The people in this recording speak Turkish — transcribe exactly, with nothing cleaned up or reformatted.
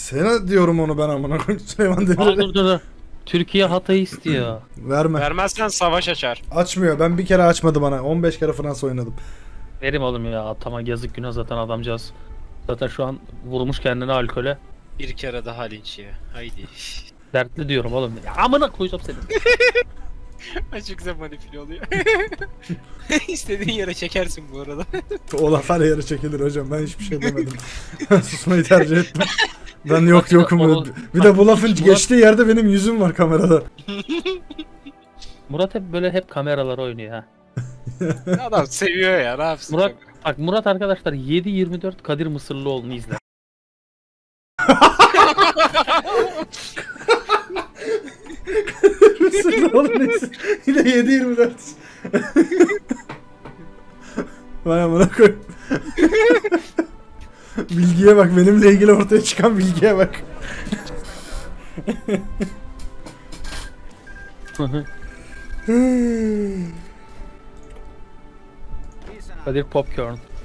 Sana diyorum onu ben amına koyayım Süleyman Aa, Demirel'e. dur dur dur. Türkiye Hatay istiyor. Verme. Vermezsen savaş açar. Açmıyor. Ben bir kere açmadı bana. on beş kere Fransa oynadım. Verim oğlum ya, atama yazık günah zaten adamcağız. Zaten şu an vurmuş kendini alkole. Bir kere daha linç ye. Haydi. Dertli diyorum oğlum. Ya amına koyacağım seni. Çok güzel manipüle oluyor. İstediğin yere çekersin bu arada. O laf her yere çekilir hocam. Ben hiçbir şey demedim. Susmayı tercih ettim. Ben yok yokum. O- Bir de bu lafın Murat- geçtiği yerde benim yüzüm var kamerada. Murat hep böyle hep kameralar oynuyor ha. Adam seviyor ya, ne yapsın? Murat bak Murat arkadaşlar yedi yirmi dört Kadir Mısırlıoğlu'nu izler. Mısırlı oğlum neyse. Yine yedi yirmi dört. Vay amına koyayım. Bilgiye bak, benimle ilgili ortaya çıkan bilgiye bak. Kadir Popcorn.